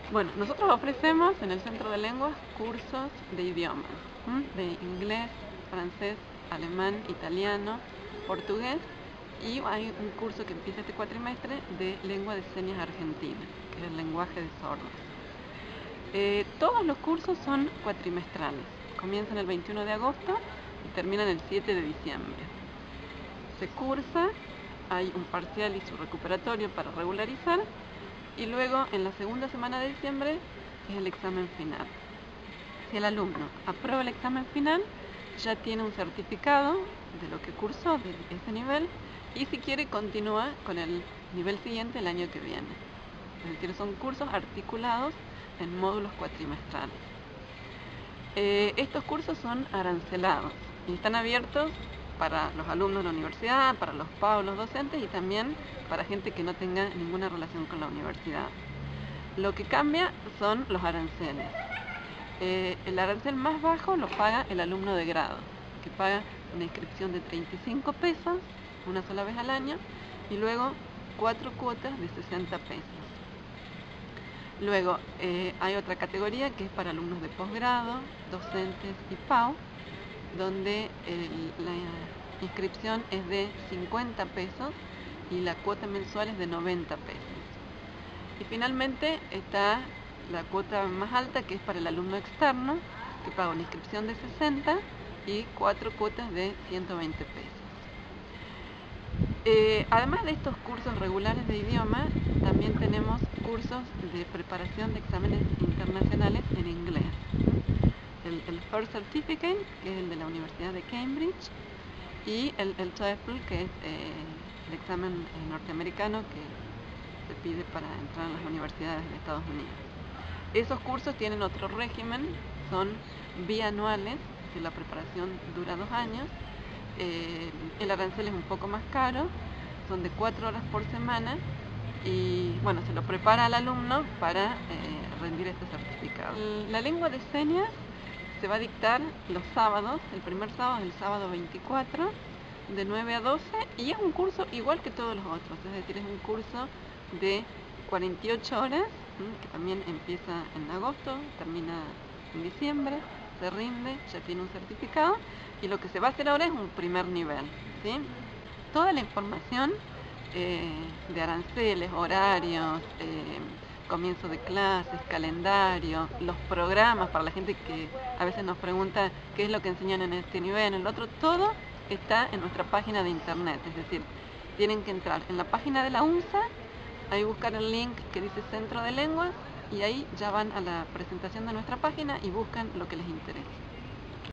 Bueno, nosotros ofrecemos en el Centro de Lenguas cursos de idiomas, de inglés, francés, alemán, italiano, portugués, y hay un curso que empieza este cuatrimestre de lengua de señas argentina, que es el lenguaje de sordos. Todos los cursos son cuatrimestrales, comienzan el 21 de agosto y terminan el 7 de diciembre. Se cursa, hay un parcial y su recuperatorio para regularizar, y luego en la segunda semana de diciembre es el examen final. Si el alumno aprueba el examen final, ya tiene un certificado de lo que cursó, de ese nivel, y si quiere continúa con el nivel siguiente el año que viene. Es decir, son cursos articulados en módulos cuatrimestrales. Estos cursos son arancelados y están abiertos para los alumnos de la universidad, para los PAO, los docentes, y también para gente que no tenga ninguna relación con la universidad. Lo que cambia son los aranceles. El arancel más bajo lo paga el alumno de grado, que paga una inscripción de 35 pesos una sola vez al año, y luego 4 cuotas de 60 pesos. Luego hay otra categoría que es para alumnos de posgrado, docentes y PAO, donde la inscripción es de 50 pesos y la cuota mensual es de 90 pesos. Y finalmente está la cuota más alta, que es para el alumno externo, que paga una inscripción de 60 y 4 cuotas de 120 pesos. Además de estos cursos regulares de idioma, también tenemos cursos de preparación de exámenes internacionales en inglés. El First Certificate, que es el de la Universidad de Cambridge, y el TOEFL, que es el examen norteamericano que se pide para entrar a las universidades de Estados Unidos. Esos cursos tienen otro régimen, son bianuales, que la preparación dura 2 años. El arancel es un poco más caro, son de 4 horas por semana, y bueno, se lo prepara al alumno para rendir este certificado. La lengua de señas se va a dictar los sábados. El primer sábado es el sábado 24, de 9 a 12, y es un curso igual que todos los otros, es decir, es un curso de 48 horas, que también empieza en agosto, termina en diciembre, se rinde, ya tiene un certificado, y lo que se va a hacer ahora es un primer nivel, ¿sí? Toda la información de aranceles, horarios, comienzo de clases, calendario, los programas para la gente que a veces nos pregunta qué es lo que enseñan en este nivel, en el otro, todo está en nuestra página de internet. Es decir, tienen que entrar en la página de la UNSA, ahí buscar el link que dice Centro de Lenguas, y ahí ya van a la presentación de nuestra página y buscan lo que les interesa.